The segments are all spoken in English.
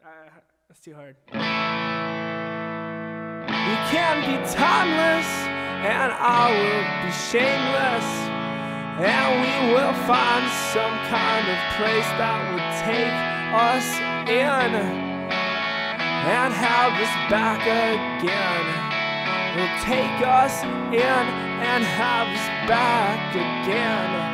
That's too hard. You can be timeless, and I will be shameless, and we will find some kind of place that would take us in and have us back again. Will take us in and have us back again.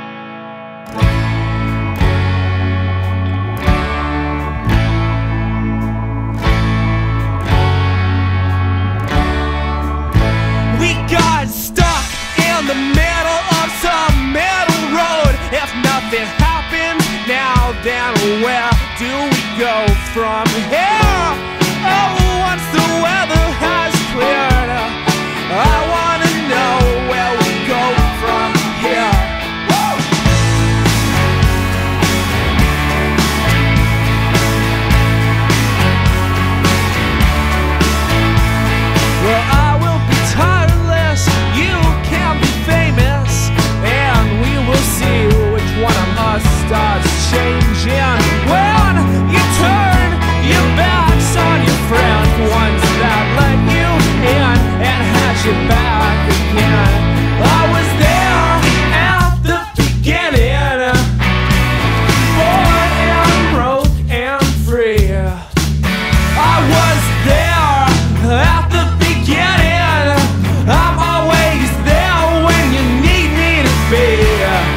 In the middle of some middle road. If nothing happens now, then where do we go from here? Oh, once the weather has cleared, I wanna know where we go from here. Woo! Well, I will be tireless, you can be famous, and we will see which one of us starts changing. When you turn your backs on your friends, ones that let you in and had your back again. I was there at the beginning, born and broke and free. I was there at the beginning, I'm always there when you need me to be.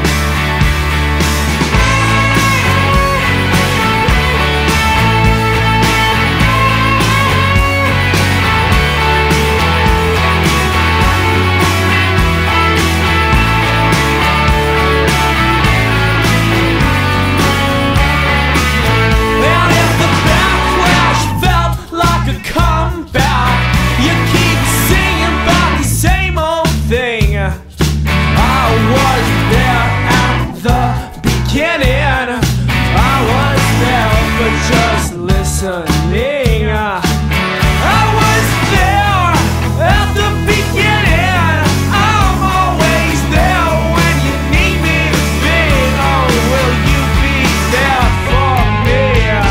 And if the backlash felt like a comeback, you keep singing about the same old thing. I was there at the beginning, I was there for just listening. I was there at the beginning, I'm always there when you need me to be. Oh, will you be there for me?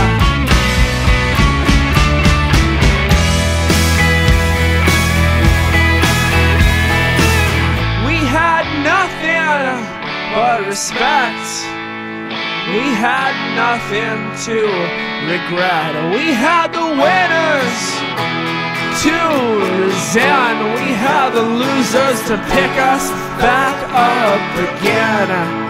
We had nothing but respect. We had nothing to regret. We had the winners to resent. We had the losers to pick us back up again.